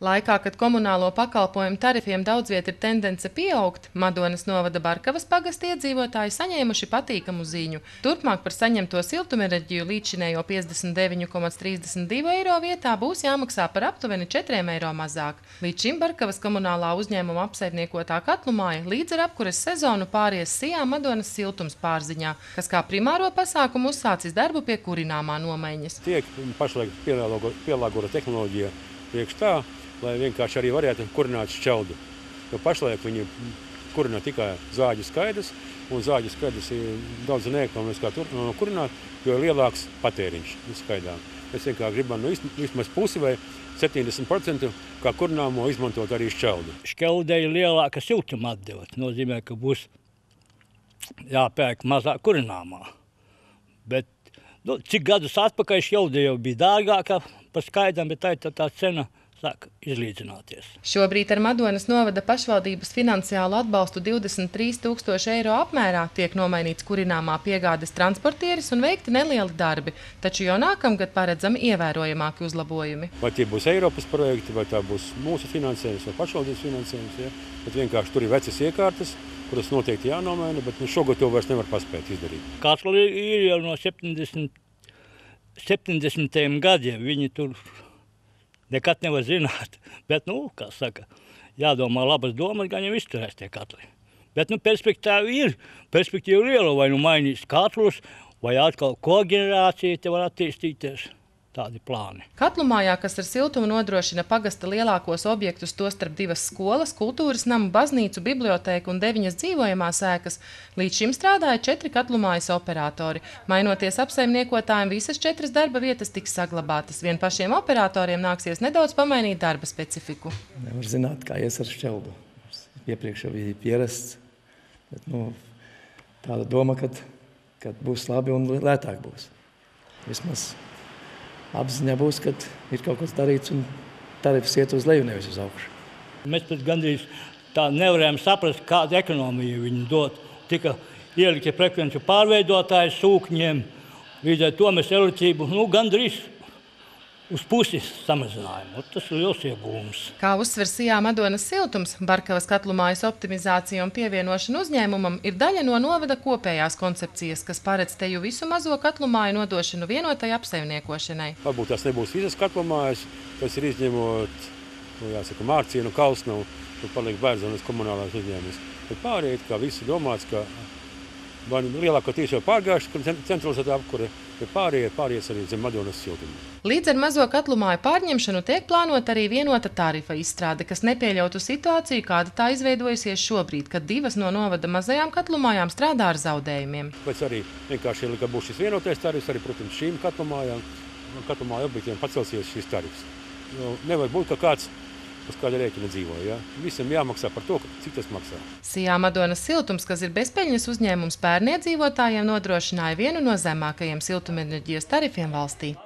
Laikā, kad komunālo pakalpojumu tarifiem daudz viet ir tendence pieaugt, Madonas novada Barkavas pagasta iedzīvotāji saņēmuši patīkamu ziņu. Turpmāk par saņemto siltumenerģiju līdzinējo 59,32 eiro vietā būs jāmaksā par aptuveni 4 eiro mazāk. Līdz šim Barkavas komunālā uzņēmuma apsaimniekotā katlumaja līdz ar apkures sezonu pāries Sijā Madonas siltums pārziņā, kas kā primāro pasākumu uzsācis darbu pie kurināmā nomaiņas. Tiek pašlaik pielāgota tehnoloģija priekš tā, lai vienkārši arī varētu kurināt šķeldu. Jo pašlaik viņi kurina tikai zāģu skaidrs, un zāģu skaidrs ir daudz neekonomiskā kurināt, jo ir lielāks patēriņš skaidām. Mēs vienkārši gribam vismaz pusi vai 70% kā kurināmo izmantot arī šķeldu. Šķeldei ir lielāka siltuma atdeva. Nozīmē, ka būs jāpērk mazāk kurināmā. Bet cik gadus atpakaļ šķelde jau bija dārgāka par skaidām, bet tā cena sāk izlīdzināties. Šobrīd ar Madonas novada pašvaldības finansiālu atbalstu 23 000 eiro apmērā tiek nomainīts kurināmā piegādes transportieris un veikti nelieli darbi, taču jau nākamgad paredzami ievērojamāki uzlabojumi. Vai tie būs Eiropas projekti, vai tā būs mūsu finansējums vai pašvaldības finansējums, ja? Bet vienkārši tur ir vecas iekārtas, kuras noteikti jānomaina, bet šogad to vairs nevar paspēt izdarīt. Katli ir jau no 70. gadiem, viņi tur nekad nevar zināt, bet, kā saka, jādomā labas domas, gan jau izturēs tie katli. Bet, perspektīva liela, vai mainīs katlus, vai atkal koģenerācija te var attīstīties. Tādi plāni. Katlumājā, kas ar siltumu nodrošina pagasta lielākos objektus, tostarp 2 skolas, kultūras namu, baznīcu, bibliotēku un 9 dzīvojamās ēkas, līdz šim strādāja 4 katlumājas operatori. Mainoties apsaimniekotājiem, visas 4 darba vietas tiks saglabātas. Vien pašiem operatoriem nāksies nedaudz pamainīt darba specifiku. Nevar zināt, kā ies ar šķeldu. Iepriekš jau bija pierasts, bet tāda doma, ka būs labi un lētāk būs. Vismaz apziņā būs, ka ir kaut kas darīts un tarifs iet uz leju, nevis uz augšu. Mēs pat gandrīz tā nevarējām saprast, kādu ekonomiju viņi dod. Tika ielikti frekvenču pārveidotāji sūkņiem, līdz ar to mēs elektrību gandrīz uz pusi samazinājām. Tas ir liels iegūms. Kā uzsver Sijā Madonas siltums, Barkavas katlumājas optimizācija un pievienošana uzņēmumam ir daļa no novada kopējās koncepcijas, kas paredz teju visu mazo katlumāju nodošanu vienotai apsaimniekošanai. Varbūt tās nebūs visas katlumājas, tas ir izņemot, Mārcienu, Kalsnavu, tur paliek Bērzonas komunālās uzņēmums. Bet pārējie, kā visi domāts, ka lielākoties jau pārgājuši, ka centralizēta apkure, bet pārējais arī zem Madonas siltumu. Līdz ar mazo katlumāju pārņemšanu tiek plānota arī vienota tarifa izstrāde, kas nepieļautu situāciju, kāda tā izveidojusies šobrīd, kad 2 no novada mazajām katlumājām strādā ar zaudējumiem. Pēc arī vienkārši, ka būs šis vienotais tarifs, arī, protams, šīm katlumāju objektiem pacelsies šis tarifs. Jo nevar būt, ka kāds uz kāda rēķina dzīvo. Ja? Visam jāmaksā par to, cik tas maksā. Sijā Madonas siltums, kas ir bezpeļņas uzņēmums pērniedzīvotājiem, nodrošināja vienu no zemākajiem siltumenerģijas tarifiem valstī.